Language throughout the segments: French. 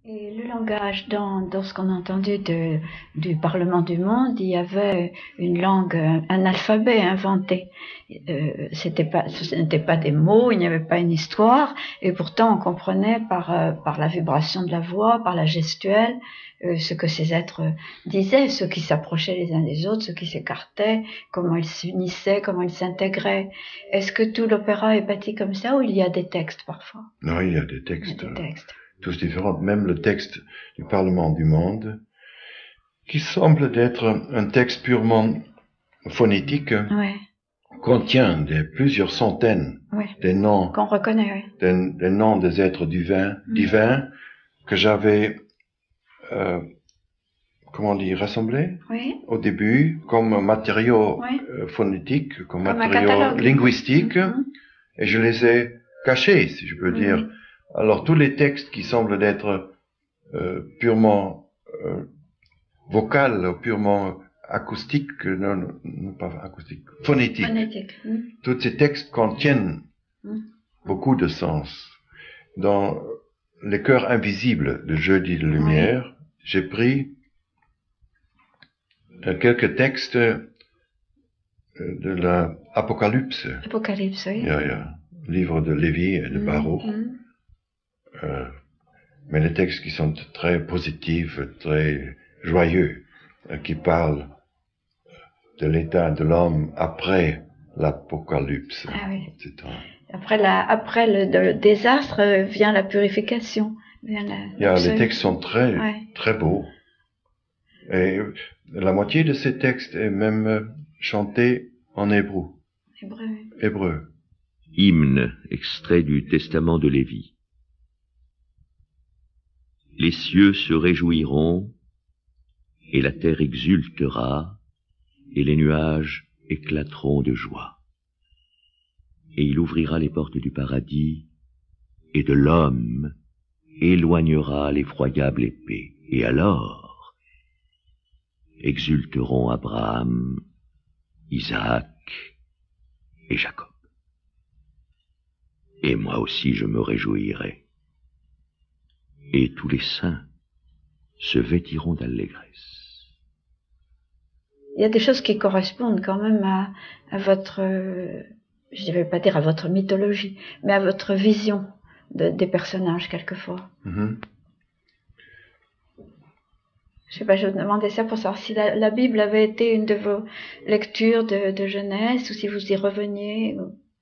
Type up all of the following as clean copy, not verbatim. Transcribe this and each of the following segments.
Et le langage, dans ce qu'on a entendu du Parlement du Monde, il y avait une langue, un alphabet inventé. Ce n'était pas des mots, il n'y avait pas une histoire, et pourtant on comprenait par la vibration de la voix, par la gestuelle, ce que ces êtres disaient, ceux qui s'approchaient les uns des autres, ceux qui s'écartaient, comment ils s'unissaient, comment ils s'intégraient. Est-ce que tout l'opéra est bâti comme ça, ou il y a des textes parfois? Non, il y a des textes. Il y a des textes. Tous différents, même le texte du Parlement du Monde, qui semble être un texte purement phonétique, Ouais. contient plusieurs centaines des noms qu'on reconnaît, des noms des êtres divins que j'avais, rassemblés au début comme matériaux phonétiques, comme matériaux linguistiques, et je les ai cachés, si je peux dire. Alors tous les textes qui semblent être purement vocal, purement acoustique, non pas acoustique, phonétique. Tous ces textes contiennent beaucoup de sens. Dans Les chœurs invisibles de Jeudi de Lumière, j'ai pris quelques textes de l'Apocalypse. Apocalypse, oui. Livre de Lévi et de Baruch. Mais les textes qui sont très positifs, très joyeux, qui parlent de l'état de l'homme après l'apocalypse. Etc. Après le désastre vient la purification. Les textes sont très beaux. Et la moitié de ces textes est même chanté en hébreu. Hébreu. Hymne, extrait du Testament de Lévi. Les cieux se réjouiront, et la terre exultera, et les nuages éclateront de joie. Et il ouvrira les portes du paradis, et de l'homme éloignera l'effroyable épée. Et alors exulteront Abraham, Isaac et Jacob. Et moi aussi je me réjouirai. Et tous les saints se vêtiront d'allégresse. Il y a des choses qui correspondent quand même à votre, je ne vais pas dire à votre mythologie, mais à votre vision des personnages quelquefois. Je sais pas, je vous demandais ça pour savoir si la Bible avait été une de vos lectures de jeunesse, ou si vous y reveniez.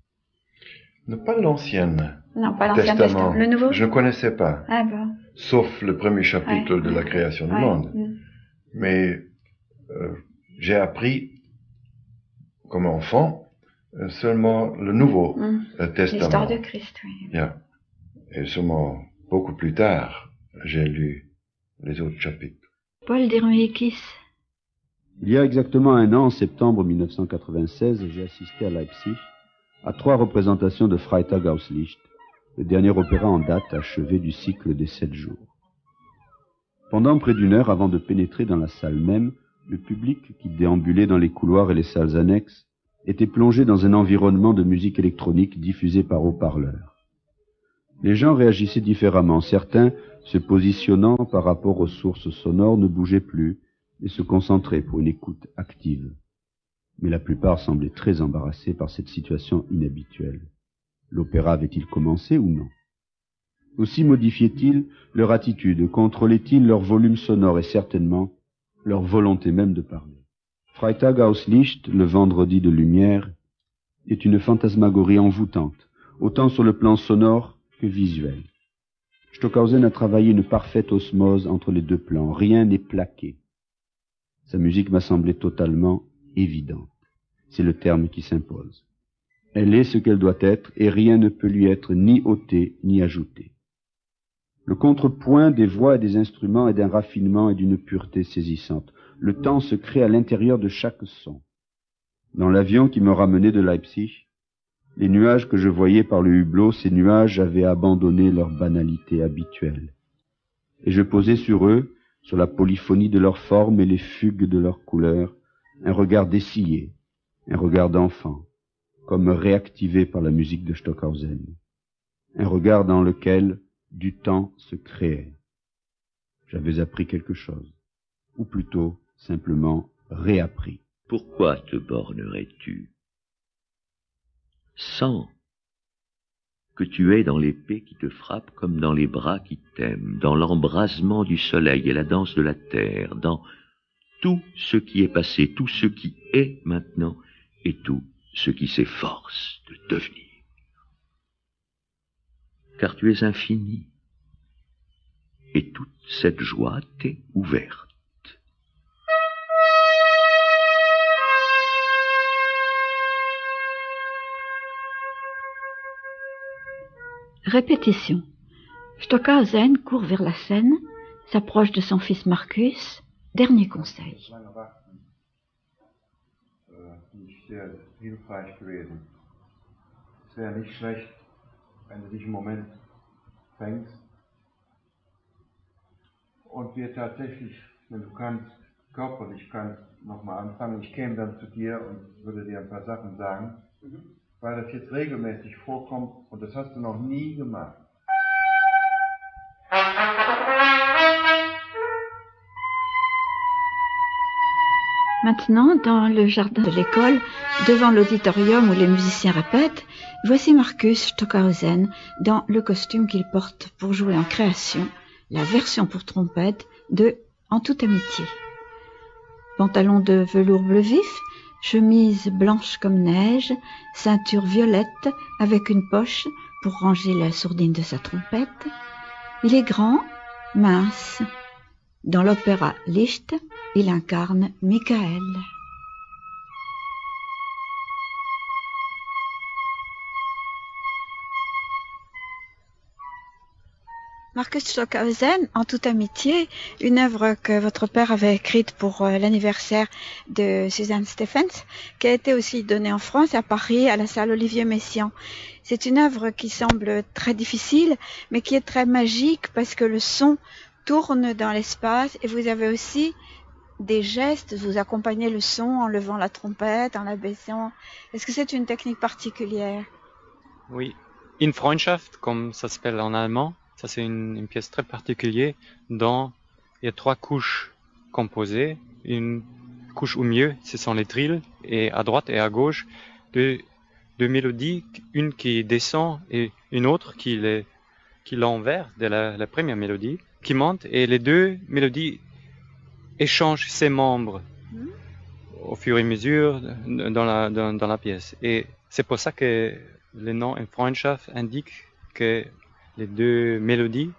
Pas l'ancienne. Non, pas l'Ancien Testament. Le Nouveau? Je ne connaissais pas. Ah bon. Sauf le premier chapitre de la création du monde. Mais j'ai appris, comme enfant, seulement le Nouveau Testament. L'histoire de Christ, oui. Et seulement beaucoup plus tard, j'ai lu les autres chapitres. Paul Dirmikis. Il y a exactement un an, en septembre 1996, j'ai assisté à Leipzig à 3 représentations de Freitag aus Licht, le dernier opéra en date achevé du cycle des 7 jours. Pendant près d'1 heure avant de pénétrer dans la salle même, le public qui déambulait dans les couloirs et les salles annexes était plongé dans un environnement de musique électronique diffusée par haut-parleurs. Les gens réagissaient différemment. Certains, se positionnant par rapport aux sources sonores, ne bougeaient plus et se concentraient pour une écoute active. Mais la plupart semblaient très embarrassés par cette situation inhabituelle. L'opéra avait-il commencé ou non? Aussi modifiaient-ils leur attitude, contrôlaient-ils leur volume sonore et certainement leur volonté même de parler. Freitag aus Licht, le vendredi de lumière, est une fantasmagorie envoûtante, autant sur le plan sonore que visuel. Stockhausen a travaillé une parfaite osmose entre les 2 plans. Rien n'est plaqué. Sa musique m'a semblé totalement évidente. C'est le terme qui s'impose. Elle est ce qu'elle doit être, et rien ne peut lui être ni ôté ni ajouté. Le contrepoint des voix et des instruments est d'un raffinement et d'une pureté saisissante. Le temps se crée à l'intérieur de chaque son. Dans l'avion qui me ramenait de Leipzig, les nuages que je voyais par le hublot, ces nuages avaient abandonné leur banalité habituelle. Et je posais sur eux, sur la polyphonie de leurs formes et les fugues de leurs couleurs, un regard dessillé, un regard d'enfant, comme réactivé par la musique de Stockhausen. Un regard dans lequel du temps se créait. j'avais appris quelque chose, ou plutôt simplement réappris. Pourquoi te bornerais-tu? Sens que tu es dans l'épée qui te frappe comme dans les bras qui t'aiment, dans l'embrasement du soleil et la danse de la terre, dans tout ce qui est passé, tout ce qui est maintenant et tout ce qui s'efforce de devenir. Car tu es infini et toute cette joie t'est ouverte. Répétition. Stockhausen court vers la Seine, s'approche de son fils Marcus. Dernier conseil. Sehr hilfreich gewesen. Es wäre nicht schlecht, wenn du diesen Moment fängst und wir tatsächlich, wenn du kannst, körperlich kannst, nochmal anfangen. Ich käme dann zu dir und würde dir ein paar Sachen sagen, weil das jetzt regelmäßig vorkommt und das hast du noch nie gemacht. Maintenant, dans le jardin de l'école, devant l'auditorium où les musiciens répètent, voici Marcus Stockhausen dans le costume qu'il porte pour jouer en création, la version pour trompette de En toute amitié. Pantalon de velours bleu vif, chemise blanche comme neige, ceinture violette avec une poche pour ranger la sourdine de sa trompette. Il est grand, mince. Dans l'opéra Liszt, il incarne Michael. Marcus Stockhausen, En toute amitié, une œuvre que votre père avait écrite pour l'anniversaire de Suzanne Stephens, qui a été aussi donnée en France, à Paris, à la salle Olivier Messiaen. C'est une œuvre qui semble très difficile, mais qui est très magique parce que le son tourne dans l'espace et vous avez aussi des gestes, vous accompagnez le son en levant la trompette, en la baissant. Est-ce que c'est une technique particulière? Oui, In Freundschaft, comme ça s'appelle en allemand, ça c'est une pièce très particulière dont il y a 3 couches composées. Une couche au milieu, ce sont les trills, et à droite et à gauche, deux mélodies, une qui descend et une autre qui l'envers de la première mélodie, qui monte, et les deux mélodies échangent ses membres au fur et à mesure dans la pièce. Et c'est pour ça que le nom In Freundschaft indique que les deux mélodies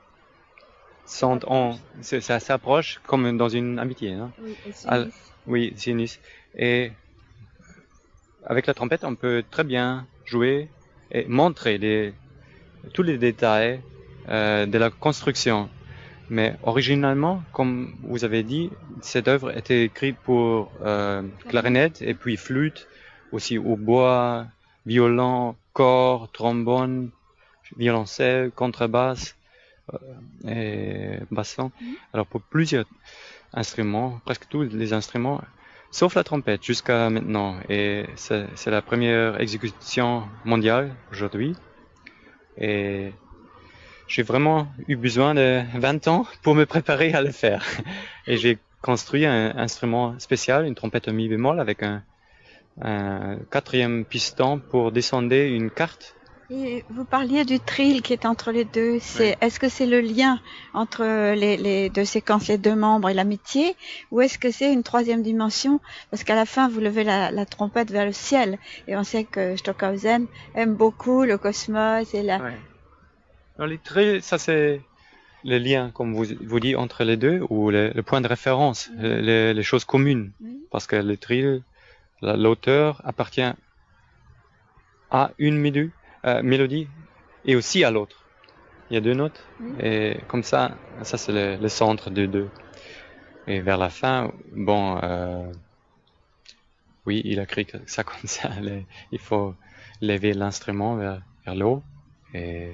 ça s'approche comme dans une amitié. Hein? Oui, sinus. Et avec la trompette, on peut très bien jouer et montrer tous les détails de la construction. Mais originalement, comme vous avez dit, cette œuvre était écrite pour clarinette et puis flûte, aussi hautbois, violon, cor, trombone, violoncelle, contrebasse et basson. Alors pour plusieurs instruments, presque tous les instruments, sauf la trompette jusqu'à maintenant. Et c'est la première exécution mondiale aujourd'hui. Et j'ai vraiment eu besoin de 20 ans pour me préparer à le faire. Et j'ai construit un instrument spécial, une trompette mi bémol avec un 4e piston pour descendre une carte. Et vous parliez du trill qui est entre les deux. Est-ce que c'est le lien entre les deux séquences, les deux membres et l'amitié, ou est-ce que c'est une 3e dimension? Parce qu'à la fin, vous levez la trompette vers le ciel. Et on sait que Stockhausen aime beaucoup le cosmos et la... Ouais. Dans les trills, ça c'est le lien, comme vous dites, entre les deux, ou le point de référence, les choses communes. Parce que les trills, l'auteur appartient à une mélodie et aussi à l'autre. Il y a 2 notes, et comme ça c'est le centre de deux. Et vers la fin, oui, il a écrit ça comme ça, il faut lever l'instrument vers l'eau. Et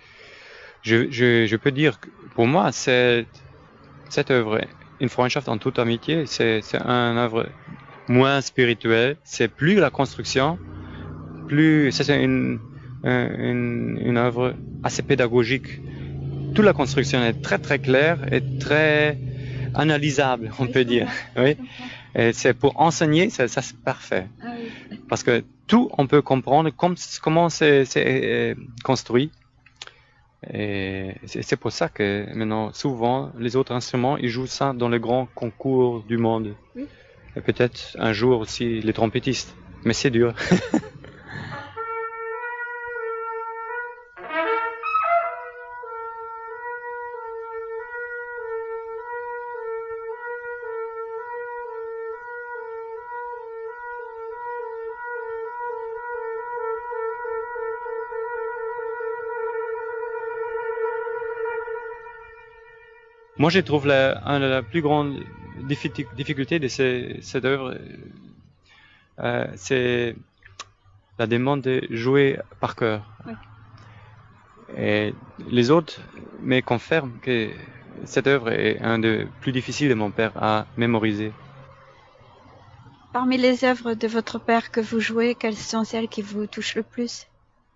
je peux dire que pour moi, cette œuvre, In Freundschaft en toute amitié, c'est une œuvre moins spirituelle, c'est plus la construction, c'est une œuvre assez pédagogique toute la construction est très très claire et très analysable, on peut dire. Oui. Et c'est pour enseigner, ça c'est parfait. Ah oui. Parce que tout, on peut comprendre comment c'est construit. Et c'est pour ça que maintenant, souvent, les autres instruments, ils jouent ça dans les grands concours du monde. Oui. Et peut-être un jour aussi les trompettistes. Mais c'est dur. Moi, je trouve la plus grande difficulté de cette œuvre, c'est la demande de jouer par cœur. Oui. Et les autres me confirment que cette œuvre est un des plus difficiles de mon père à mémoriser. Parmi les œuvres de votre père que vous jouez, quelles sont celles qui vous touchent le plus?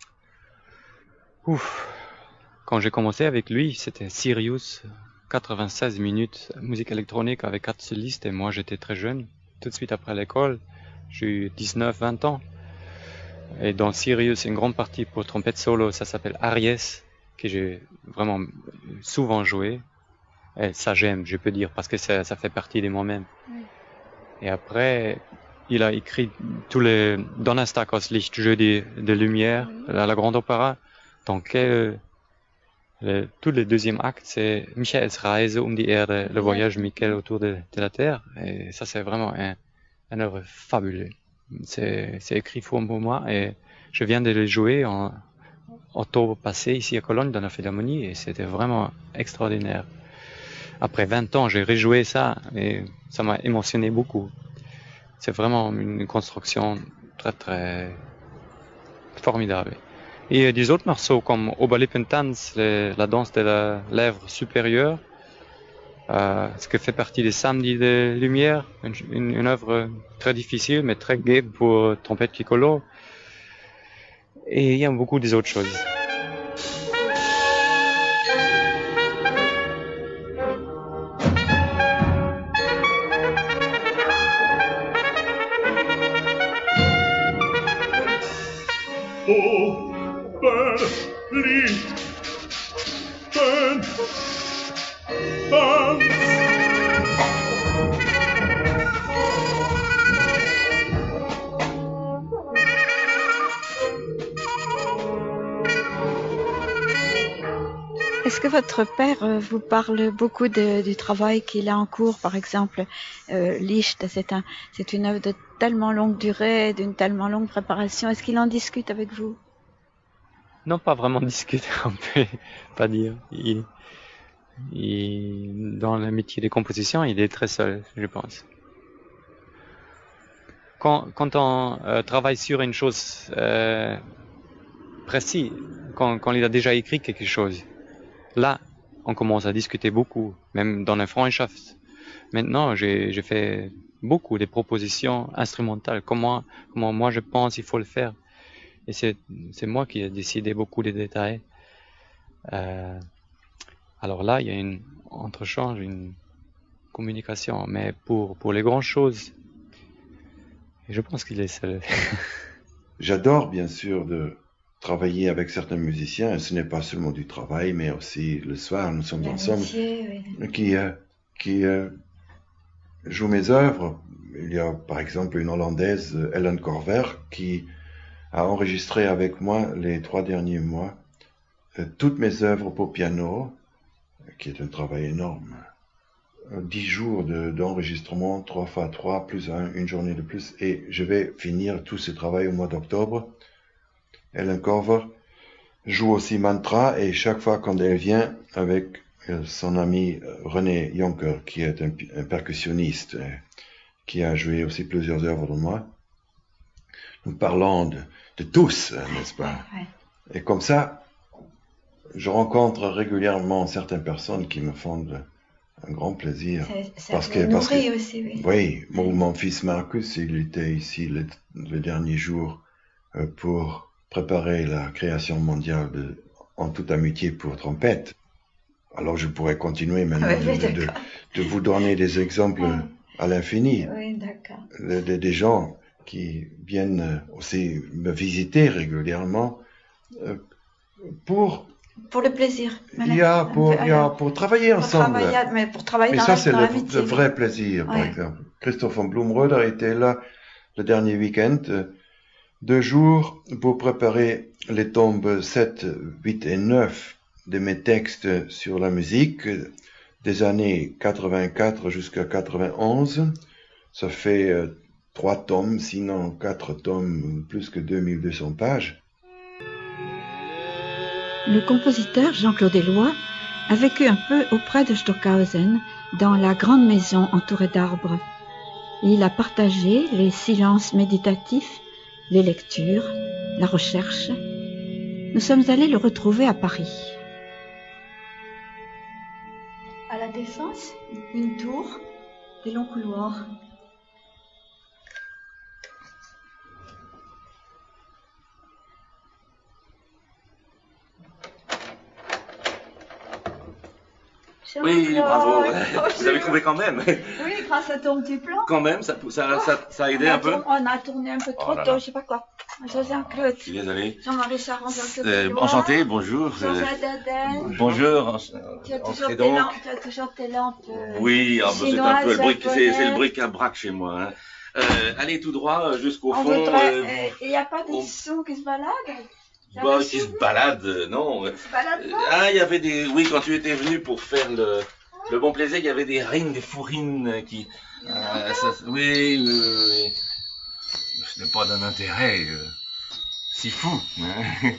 Quand j'ai commencé avec lui, c'était Sirius. 96 minutes, musique électronique avec 4 solistes, et moi j'étais très jeune. Tout de suite après l'école, j'ai eu 19-20 ans. Et dans Sirius, une grande partie pour trompette solo, ça s'appelle Aries, que j'ai vraiment souvent joué. Et ça j'aime, je peux dire, parce que ça fait partie de moi-même. Oui. Et après, il a écrit tous les Donnerstag aus Licht, jeudi de lumière, oui. La grande opéra, dans quel... Tout le deuxième acte, c'est Michaels Reise um die Erde, le voyage Michael autour de la Terre. Et ça, c'est vraiment un œuvre fabuleux. C'est écrit pour moi et je viens de le jouer en octobre passé ici à Cologne dans la Philharmonie et c'était vraiment extraordinaire. Après 20 ans, j'ai rejoué ça et ça m'a émotionné beaucoup. C'est vraiment une construction très très formidable. Et des autres morceaux comme Oberlippentanz, la danse de la lèvre supérieure, ce qui fait partie des Samedis de Lumière, une œuvre très difficile mais très gaie pour trompette piccolo. Et il y a beaucoup des autres choses. Est-ce que votre père vous parle beaucoup du travail qu'il a en cours, par exemple, Liszt, c'est une œuvre de tellement longue durée, d'une tellement longue préparation. Est-ce qu'il en discute avec vous? Non, pas vraiment discuter, on peut pas dire. Dans le métier de composition, il est très seul, je pense. Quand on travaille sur une chose précise, quand il a déjà écrit quelque chose, là, on commence à discuter beaucoup, même dans la Freundschaft. Maintenant, j'ai fait beaucoup de propositions instrumentales, comment moi je pense qu'il faut le faire. Et c'est moi qui ai décidé beaucoup des détails. Alors là, il y a une entrechange, une communication, mais pour les grandes choses, je pense qu'il est seul. J'adore bien sûr de travailler avec certains musiciens, et ce n'est pas seulement du travail, mais aussi le soir, nous sommes ensemble, qui jouent mes œuvres. Il y a par exemple une Hollandaise, Ellen Korver, qui a enregistré avec moi les 3 derniers mois toutes mes œuvres pour piano, qui est un travail énorme. 10 jours d'enregistrement, 3 fois 3, plus une journée de plus, et je vais finir tout ce travail au mois d'octobre. Ellen Korver joue aussi Mantra, et chaque fois quand elle vient avec son ami René Jonker, qui est un percussionniste, qui a joué aussi plusieurs œuvres de moi, nous parlons de tous, n'est-ce pas? Ouais. Et comme ça, je rencontre régulièrement certaines personnes qui me font un grand plaisir. Ça nourrit aussi, oui. Oui, mon fils Marcus, il était ici le dernier jour pour préparer la création mondiale en toute amitié pour trompette. Alors je pourrais continuer maintenant de vous donner des exemples à l'infini. Oui, d'accord. Des gens qui viennent aussi me visiter régulièrement pour le plaisir. Pour travailler ensemble. Pour travailler Mais dans ça, c'est l'amitié. le vrai plaisir, par exemple. Christophe von Blumröder était là le dernier week-end, 2 jours pour préparer les tomes 7, 8 et 9 de mes textes sur la musique des années 84 jusqu'à 91. Ça fait 3 tomes, sinon 4 tomes, plus que 2200 pages. Le compositeur Jean-Claude Eloi a vécu un peu auprès de Stockhausen, dans la grande maison entourée d'arbres. Il a partagé les silences méditatifs, les lectures, la recherche. Nous sommes allés le retrouver à Paris. À la Défense, une tour, des longs couloirs. Oui, bravo. Vous avez trouvé quand même. Oui, grâce à ton petit plan. Quand même, ça a aidé un peu. On a tourné un peu trop tôt, je sais pas quoi. Jean-Claude. Je suis désolé. Jean-Marie Charon, Jean-Claude. Enchanté, bonjour. Jean-Jacques Dadel. Bonjour. Tu as toujours tes lampes. Oui, c'est un peu le bric, c'est le bric-à-brac chez moi. Hein. Allez tout droit jusqu'au fond. Il n'y a pas des sons qui se baladent? Qui se baladent, non. Il y avait des... Oui, quand tu étais venu pour faire le bon plaisir, il y avait des rines, des fourrines qui... oui. Ce n'est pas d'un intérêt si fou. Hein.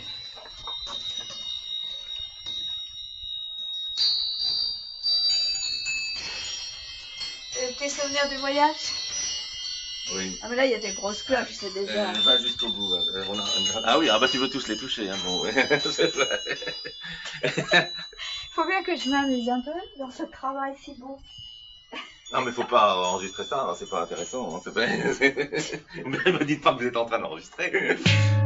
Tes souvenirs du voyage? Oui. Ah mais là il y a des grosses cloches, c'est déjà... Va jusqu'au bout. Ah oui, tu veux tous les toucher. Hein, bon, c'est vrai. Faut bien que je m'amuse un peu dans ce travail si beau. Non mais faut pas enregistrer ça, hein, c'est pas intéressant. Hein, Mais me dites pas que vous êtes en train d'enregistrer.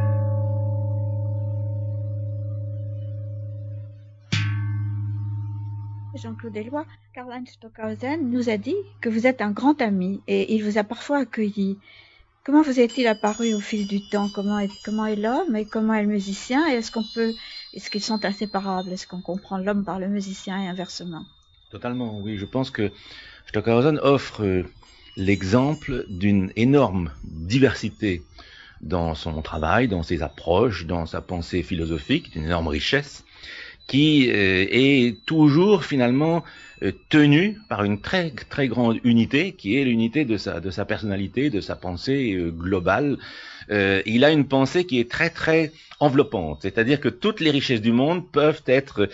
Jean-Claude Eloi, Karl-Heinz Stockhausen nous a dit que vous êtes un grand ami et il vous a parfois accueilli. Comment vous est-il apparu au fil du temps? Comment est l'homme et comment est le musicien? Et est-ce qu'ils sont inséparables? Est-ce qu'on comprend l'homme par le musicien et inversement? Totalement, oui. Je pense que Stockhausen offre l'exemple d'une énorme diversité dans son travail, dans ses approches, dans sa pensée philosophique, d'une énorme richesse, qui est toujours finalement tenu par une très très grande unité, qui est l'unité de sa personnalité, de sa pensée globale. Il a une pensée qui est très très enveloppante, c'est-à-dire que toutes les richesses du monde peuvent être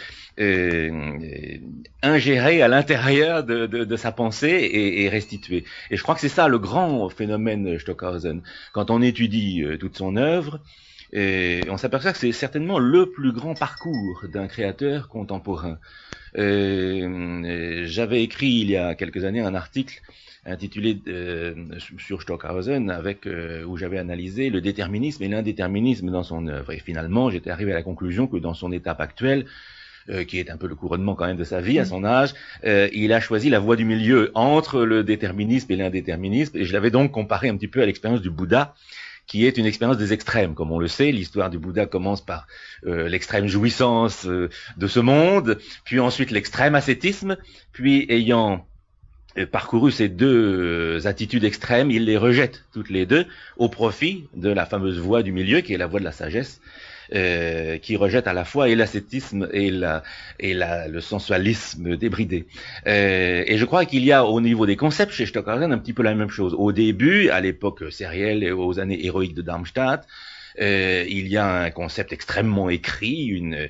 ingérées à l'intérieur de sa pensée et restituées. Et je crois que c'est ça le grand phénomène Stockhausen. Quand on étudie toute son œuvre, on s'aperçoit que c'est certainement le plus grand parcours d'un créateur contemporain. J'avais écrit il y a quelques années un article intitulé sur Stockhausen où j'avais analysé le déterminisme et l'indéterminisme dans son œuvre. Et finalement, j'étais arrivé à la conclusion que dans son étape actuelle, qui est un peu le couronnement quand même de sa vie à son âge, il a choisi la voie du milieu entre le déterminisme et l'indéterminisme. Et je l'avais donc comparé un petit peu à l'expérience du Bouddha, qui est une expérience des extrêmes. Comme on le sait, l'histoire du Bouddha commence par l'extrême jouissance de ce monde, puis ensuite l'extrême ascétisme, puis ayant parcouru ces deux attitudes extrêmes, il les rejette toutes les deux au profit de la fameuse voie du milieu, qui est la voie de la sagesse, qui rejette à la fois et l'ascétisme et le sensualisme débridé. Et je crois qu'il y a au niveau des concepts chez Stockhausen un petit peu la même chose. Au début, à l'époque sérielle et aux années héroïques de Darmstadt, il y a un concept extrêmement écrit, une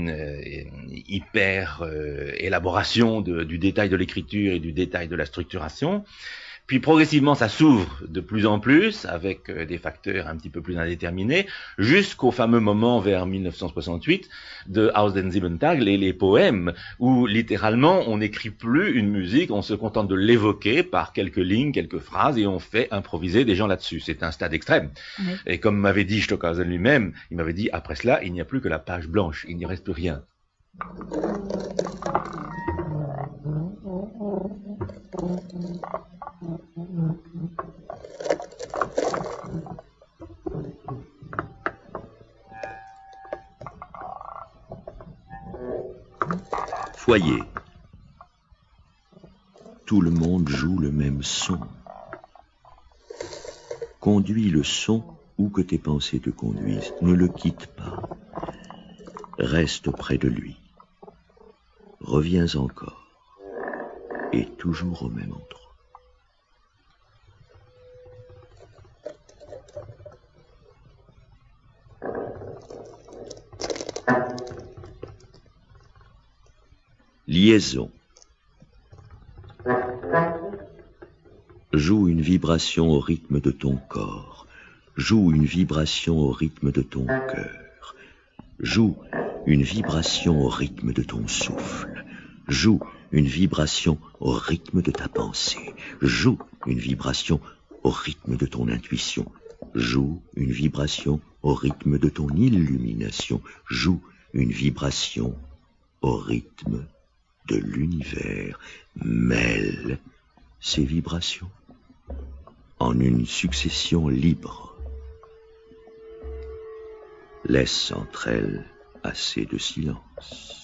hyper élaboration du détail de l'écriture et du détail de la structuration. Puis progressivement, ça s'ouvre de plus en plus avec des facteurs un petit peu plus indéterminés, jusqu'au fameux moment vers 1968 de Aus den Sieben Tagen, les poèmes, où littéralement on n'écrit plus une musique, on se contente de l'évoquer par quelques lignes, quelques phrases, et on fait improviser des gens là-dessus. C'est un stade extrême. Oui. Et comme m'avait dit Stockhausen lui-même, il m'avait dit, après cela, il n'y a plus que la page blanche, il n'y reste plus rien. Foyer. Tout le monde joue le même son. Conduis le son où que tes pensées te conduisent. Ne le quitte pas. Reste près de lui. Reviens encore. Et toujours au même endroit. Liaison. Joue une vibration au rythme de ton corps. Joue une vibration au rythme de ton cœur. Joue une vibration au rythme de ton souffle. Joue une vibration au rythme de ta pensée. Joue une vibration au rythme de ton intuition. Joue une vibration au rythme de ton illumination. Joue une vibration au rythme de l'univers. Mêle ces vibrations en une succession libre. Laisse entre elles assez de silence.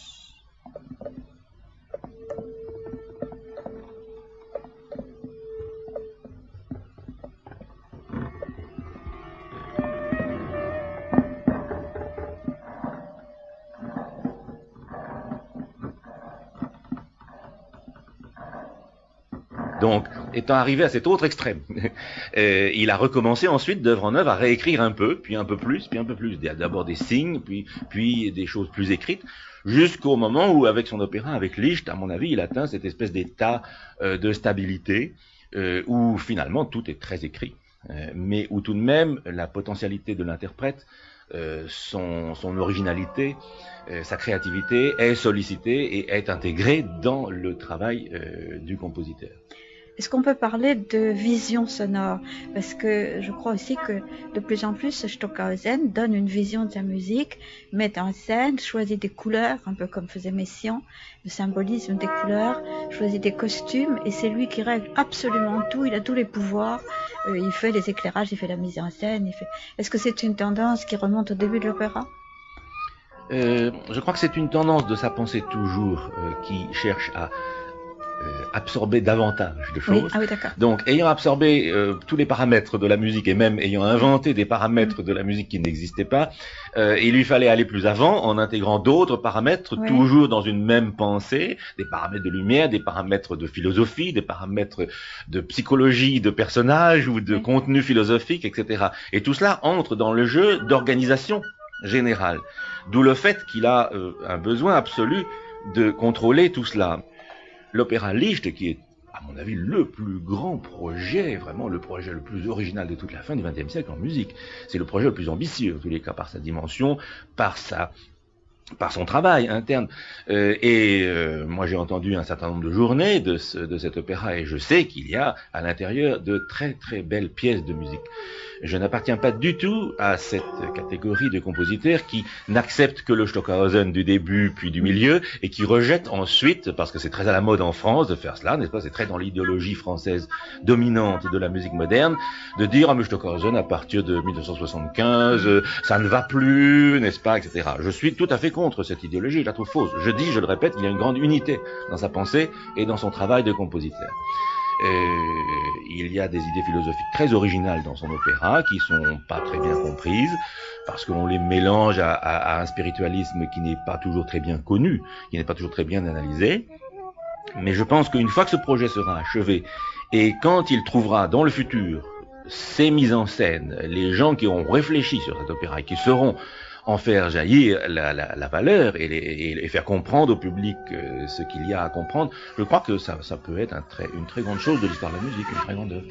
Donc, étant arrivé à cet autre extrême, il a recommencé ensuite d'œuvre en œuvre à réécrire un peu, puis un peu plus, puis un peu plus. D'abord des signes, puis des choses plus écrites, jusqu'au moment où, avec son opéra, avec Liszt, à mon avis, il atteint cette espèce d'état de stabilité, où finalement tout est très écrit, mais où tout de même la potentialité de l'interprète, son originalité, sa créativité est sollicitée et est intégrée dans le travail du compositeur. Est-ce qu'on peut parler de vision sonore? Parce que je crois aussi que de plus en plus, Stockhausen donne une vision de sa musique, met en scène, choisit des couleurs, un peu comme faisait Messiaen, le symbolisme des couleurs, choisit des costumes, et c'est lui qui règle absolument tout, il a tous les pouvoirs, il fait les éclairages, il fait la mise en scène, Est-ce que c'est une tendance qui remonte au début de l'opéra? Je crois que c'est une tendance de sa pensée toujours qui cherche à absorber davantage de choses. Oui. Ah oui, d'accord. Donc, ayant absorbé tous les paramètres de la musique et même ayant inventé des paramètres de la musique qui n'existaient pas, il lui fallait aller plus avant en intégrant d'autres paramètres, toujours dans une même pensée, des paramètres de lumière, des paramètres de philosophie, des paramètres de psychologie de personnages ou de contenu philosophique, etc. Et tout cela entre dans le jeu d'organisation générale. D'où le fait qu'il a un besoin absolu de contrôler tout cela. L'opéra Liszt, qui est, à mon avis, le plus grand projet, vraiment le projet le plus original de toute la fin du XXe siècle en musique. C'est le projet le plus ambitieux, en tous les cas, par sa dimension, par son travail interne. Moi, j'ai entendu un certain nombre de journées de cet opéra, et je sais qu'il y a à l'intérieur de très très belles pièces de musique. Je n'appartiens pas du tout à cette catégorie de compositeurs qui n'acceptent que le Stockhausen du début puis du milieu et qui rejettent ensuite, parce que c'est très à la mode en France de faire cela, n'est-ce pas, c'est très dans l'idéologie française dominante de la musique moderne, de dire, ah mais Stockhausen à partir de 1975, ça ne va plus, n'est-ce pas, etc. Je suis tout à fait contre cette idéologie, je la trouve fausse. Je dis, je le répète, il y a une grande unité dans sa pensée et dans son travail de compositeur. Il y a des idées philosophiques très originales dans son opéra qui sont pas très bien comprises parce qu'on les mélange à un spiritualisme qui n'est pas toujours très bien connu, qui n'est pas toujours très bien analysé. Mais je pense qu'une fois que ce projet sera achevé et quand il trouvera dans le futur ces mises en scène, les gens qui auront réfléchi sur cet opéra et qui sauront en faire jaillir la valeur et faire comprendre au public ce qu'il y a à comprendre, je crois que ça peut être une très grande chose de l'histoire de la musique, une très grande œuvre.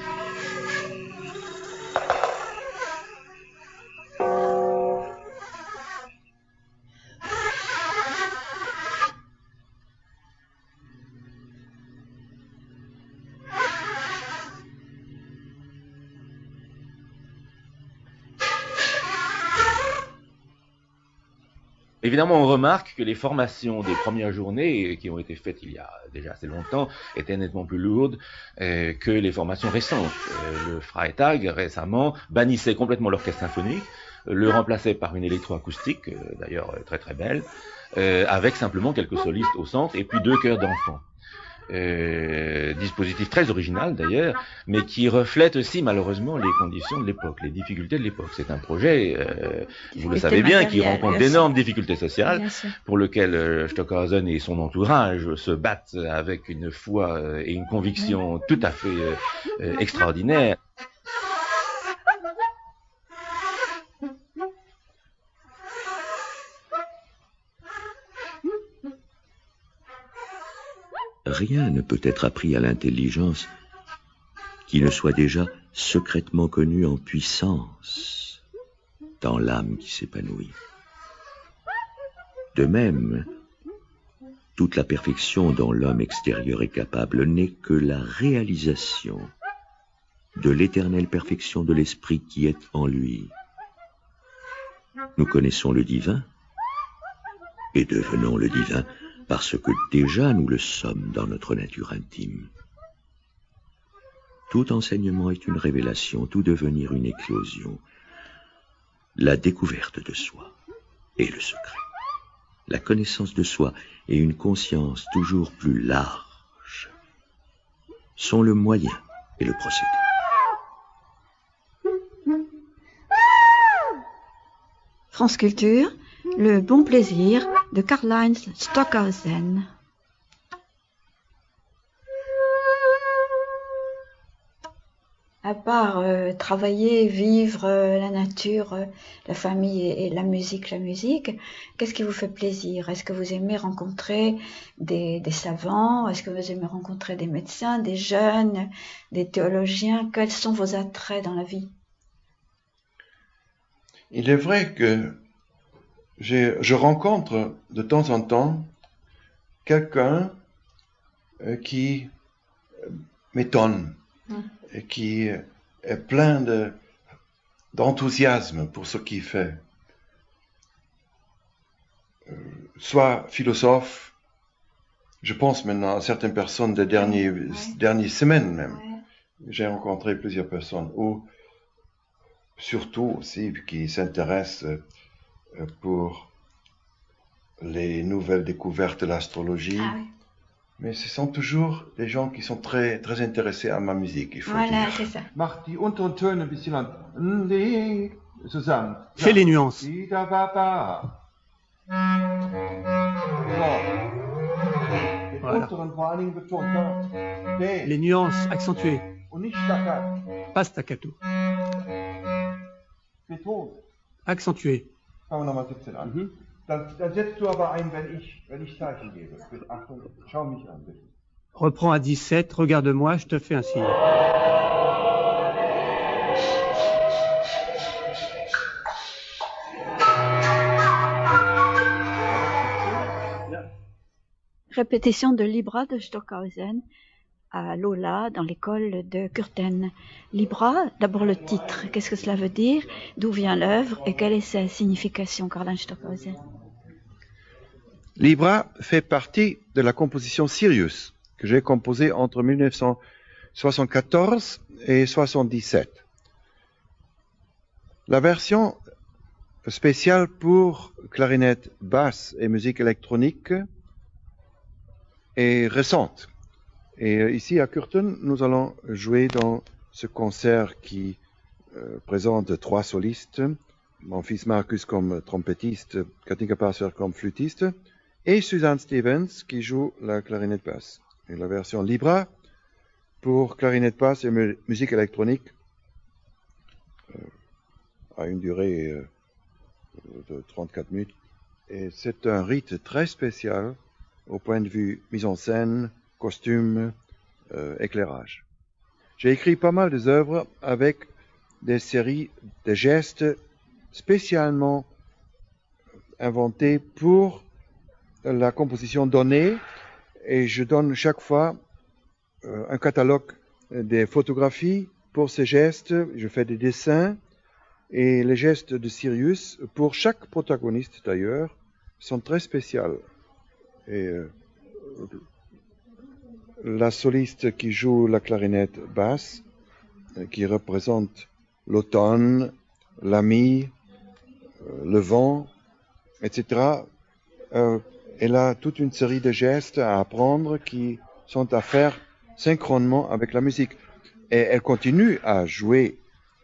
Évidemment, on remarque que les formations des premières journées, qui ont été faites il y a déjà assez longtemps, étaient nettement plus lourdes que les formations récentes. Le Freitag, récemment, bannissait complètement l'orchestre symphonique, le remplaçait par une électroacoustique, d'ailleurs très très belle, avec simplement quelques solistes au centre, et puis 2 chœurs d'enfants. Dispositif très original d'ailleurs, mais qui reflète aussi malheureusement les conditions de l'époque, les difficultés de l'époque. C'est un projet, vous le savez bien, qui rencontre d'énormes difficultés sociales, pour lequel Stockhausen et son entourage se battent avec une foi et une conviction tout à fait extraordinaire. Rien ne peut être appris à l'intelligence qui ne soit déjà secrètement connu en puissance dans l'âme qui s'épanouit. De même, toute la perfection dont l'homme extérieur est capable n'est que la réalisation de l'éternelle perfection de l'esprit qui est en lui. Nous connaissons le divin et devenons le divin parce que déjà nous le sommes dans notre nature intime. Tout enseignement est une révélation, tout devenir une éclosion. La découverte de soi est le secret. La connaissance de soi et une conscience toujours plus large sont le moyen et le procédé. France Culture, le bon plaisir de Karlheinz Stockhausen. À part travailler, vivre la nature, la famille et la musique, qu'est-ce qui vous fait plaisir? Est-ce que vous aimez rencontrer des savants? Est-ce que vous aimez rencontrer des médecins, des jeunes, des théologiens? Quels sont vos attraits dans la vie? Il est vrai que je rencontre de temps en temps quelqu'un qui m'étonne et qui est plein d'enthousiasme pour ce qu'il fait. Soit philosophe, je pense maintenant à certaines personnes des dernières semaines même. J'ai rencontré plusieurs personnes, ou surtout aussi qui s'intéressent pour les nouvelles découvertes de l'astrologie. Mais ce sont toujours des gens qui sont très, très intéressés à ma musique, il faut dire. C'est ça. Mach die unteren Töne ein bisschen zusammen. Fais les nuances. Voilà. Les nuances accentuées. Pas staccato. Accentué. Fangen wir nochmal 17 an. Dann setzt du aber ein, wenn ich Zeichen gebe. Achtung, schau mich an, bitte. Reprends à 17, regarde-moi, je te fais un signe. Répétition de Libra de Stockhausen à Lola, dans l'école de Curten. Libra, d'abord le titre. Qu'est-ce que cela veut dire? D'où vient l'œuvre? Et quelle est sa signification, Karlheinz Stockhausen? Libra fait partie de la composition Sirius, que j'ai composée entre 1974 et 1977. La version spéciale pour clarinette basse et musique électronique est récente. Et ici à Curten, nous allons jouer dans ce concert qui présente 3 solistes, mon fils Marcus comme trompettiste, Katinka Passer comme flûtiste, et Suzanne Stevens qui joue la clarinette basse. Et la version Libra pour clarinette basse et musique électronique a une durée de 34 minutes. Et c'est un rite très spécial au point de vue mise en scène, costume, éclairage. J'ai écrit pas mal d'œuvres avec des séries de gestes spécialement inventés pour la composition donnée, et je donne chaque fois un catalogue des photographies pour ces gestes. Je fais des dessins et les gestes de Sirius pour chaque protagoniste d'ailleurs, sont très spéciales. Et la soliste qui joue la clarinette basse, qui représente l'automne, la mie, le vent, etc., elle a toute une série de gestes à apprendre qui sont à faire synchronement avec la musique. Et elle continue à jouer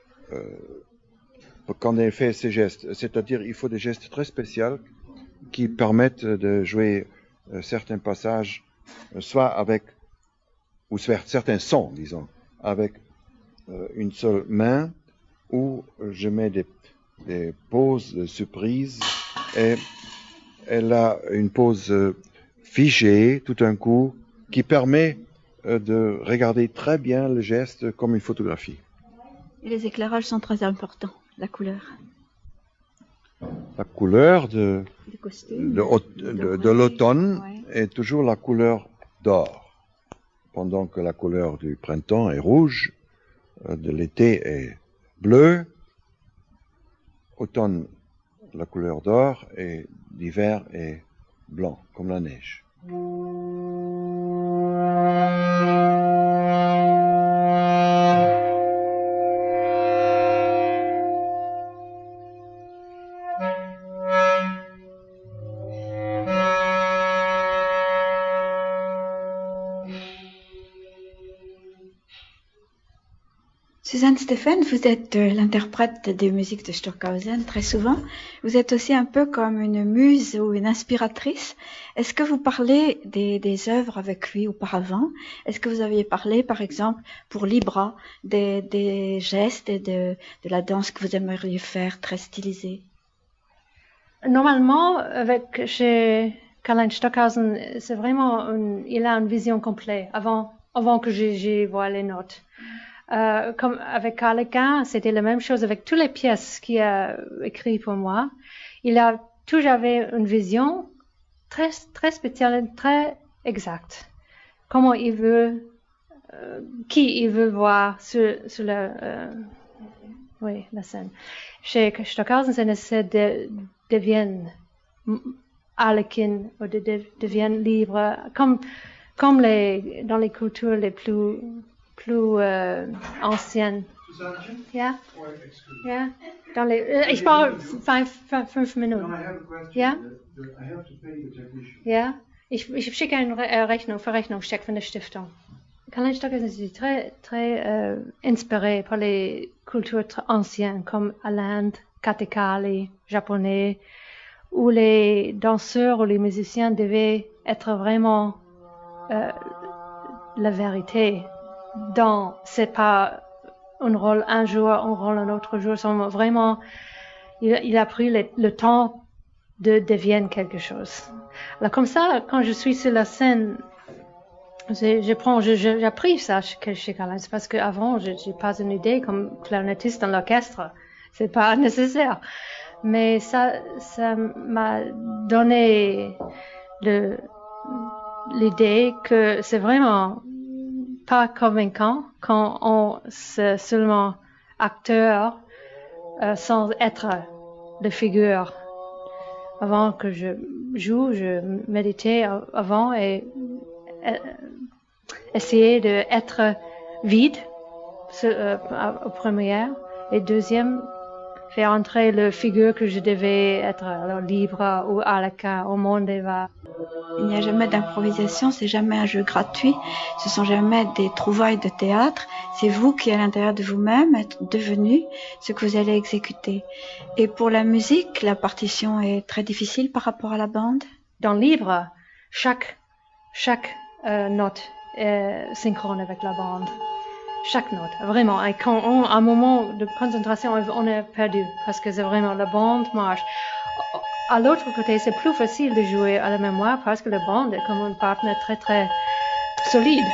quand elle fait ces gestes. C'est-à-dire, il faut des gestes très spéciaux qui permettent de jouer certains passages, soit avec, ou certains sons, disons, avec une seule main, ou je mets des pauses de surprise, et elle a une pause figée tout d'un coup qui permet de regarder très bien le geste comme une photographie. Et les éclairages sont très importants, la couleur. La couleur de l'automne ouais. est toujours la couleur d'or, pendant que la couleur du printemps est rouge, de l'été est bleu, automne la couleur d'or et l'hiver est blanc, comme la neige. Suzanne Stephan, vous êtes l'interprète des musiques de Stockhausen très souvent. Vous êtes aussi un peu comme une muse ou une inspiratrice. Est-ce que vous parlez des œuvres avec lui auparavant? Est-ce que vous aviez parlé, par exemple, pour Libra, des gestes et de la danse que vous aimeriez faire très stylisée? Normalement, chez Karl-Heinz Stockhausen, c'est vraiment il a une vision complète avant que j'y vois les notes. Comme avec Harlequin, c'était la même chose avec toutes les pièces qu'il a écrites pour moi. Il a toujours avait une vision très, très spéciale, très exacte. Comment il veut, qui il veut voir sur la scène. Chez Stockhausen, ça devient Harlequin ou devient libre, comme dans les cultures les plus anciennes. Yeah? Yeah? Ich brauche 5 Minuten. Ja? Ja? Ich schicke eine Verrechnungscheck von der Stiftung. Karl-Heinz Stockhausen est très, très inspiré par les cultures anciennes comme l'Inde, Kathakali, japonais, où les danseurs ou les musiciens devaient être vraiment la vérité. C'est pas un rôle un jour, un rôle un autre jour. Vraiment, il a pris le temps de devenir quelque chose. Alors comme ça, quand je suis sur la scène, j'appris ça chez Karl-Heinz parce qu'avant, j'ai pas une idée comme clarinettiste dans l'orchestre. C'est pas nécessaire. Mais ça m'a donné l'idée que c'est vraiment pas convaincant quand on est seulement acteur sans être de figure. Avant que je joue, je méditais avant et essayais d'être vide au premier et deuxième faire entrer la figure que je devais être alors libre ou harlequin au monde va. Il n'y a jamais d'improvisation, c'est jamais un jeu gratuit, ce sont jamais des trouvailles de théâtre, c'est vous qui à l'intérieur de vous-même êtes devenu ce que vous allez exécuter. Et pour la musique, la partition est très difficile par rapport à la bande? Dans le livre, chaque note est synchrone avec la bande. Chaque note, vraiment. Et quand à un moment de concentration, on est perdu parce que c'est vraiment la bande marche. À l'autre côté, c'est plus facile de jouer à la mémoire parce que la bande est comme un partenaire très très solide.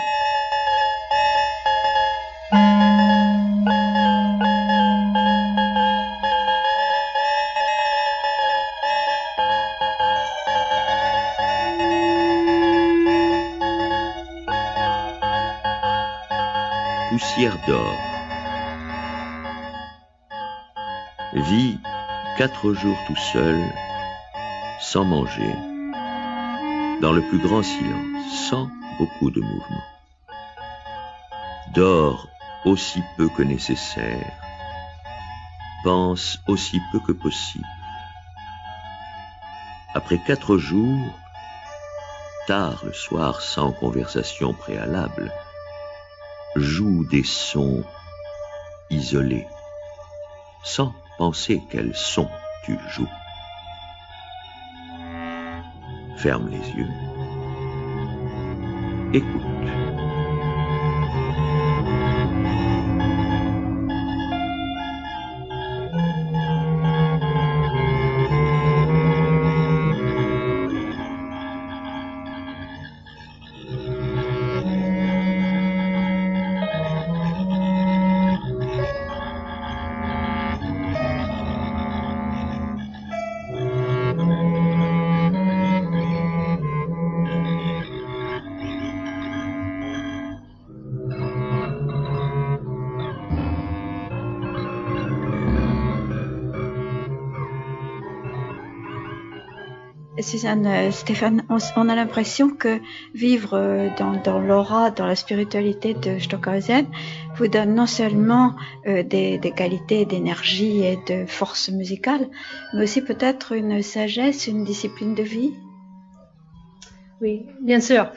Poussière d'or. Vit 4 jours tout seul sans manger, dans le plus grand silence, sans beaucoup de mouvement. Dors aussi peu que nécessaire, pense aussi peu que possible. Après 4 jours, tard le soir sans conversation préalable, joue des sons isolés, sans penser quels sons tu joues. Ferme les yeux, écoute. Suzanne, Stéphane, on a l'impression que vivre dans l'aura, dans la spiritualité de Stockhausen vous donne non seulement des qualités d'énergie et de force musicale, mais aussi peut-être une sagesse, une discipline de vie. Oui, bien sûr.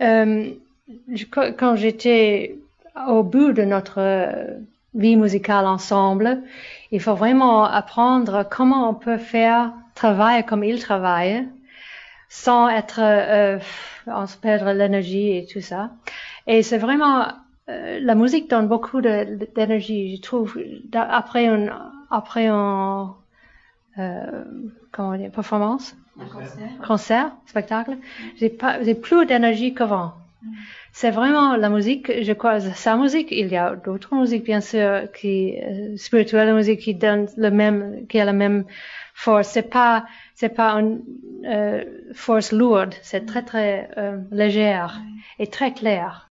Quand j'étais au bout de notre vie musicale ensemble, il faut vraiment apprendre comment on peut travailler comme il travaille, sans on se perdre l'énergie et tout ça. Et c'est vraiment, la musique donne beaucoup d'énergie, je trouve, après une comment dire, performance, concert, spectacle, j'ai plus d'énergie qu'avant. C'est vraiment la musique, je crois, sa musique. Il y a d'autres musiques, bien sûr, spirituelle musique qui donne qui a la même force. C'est pas une force lourde, c'est très légère et très clair.